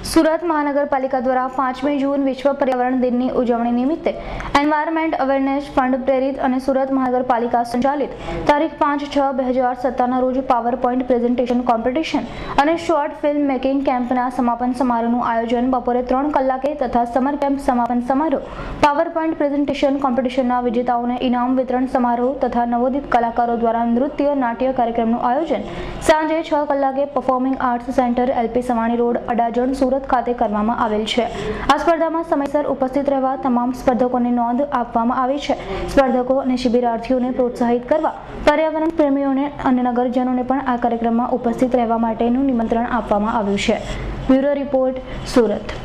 સુરત મહાનગરપાલિકા દ્વારા 5મી જૂન વિશ્વ પર્યાવરણ દિનની ઉજવણી નિમિત્તે એન્વાયરમેન્ટ અવેરનેસ ફંડ પ્રેરિત અને સુરત મહાનગરપાલિકા સંચાલિત તારીખ 5/6/2017ના રોજ પાવર પોઈન્ટ પ્રેઝન્ટેશન કોમ્પિટિશન અને શોર્ટ ફિલ્મ મેકિંગ કેમ્પના સમાપન સમારોહનું આયોજન બપોરે 3 કલાકે તથા સમર કેમ્પ સમાપન સમારોહ, પાવર પોઈન્ટ પ્રેઝન્ટેશન કોમ્પિટિશનના વિજેતાઓને ઇનામ વિતરણ સમારોહ તથા નવોદિત કલાકારો દ્વારા નૃત્ય નાટ્ય કાર્યક્રમનું આયોજન સાંજે 6 કલાકે performing arts centre LP Savani road Adajan Surat ખાતે કરવામાં આવેલ છે। આ સ્પર્ધામાં સમયસર ઉપસ્થિત રહેવા તમામ સ્પર્ધકોને નોંધ આપવામાં આવી છે। સ્પર્ધકો અને શિબિરાર્થીઓને પ્રોત્સાહિત કરવા પર્યાવરણ પ્રેમીઓને અને નગરજનોને પણ આ કાર્યક્રમમાં ઉપસ્થિત રહેવા માટેનું નિમંત્રણ આપવામાં આવ્યું છે। Bureau report, Surat.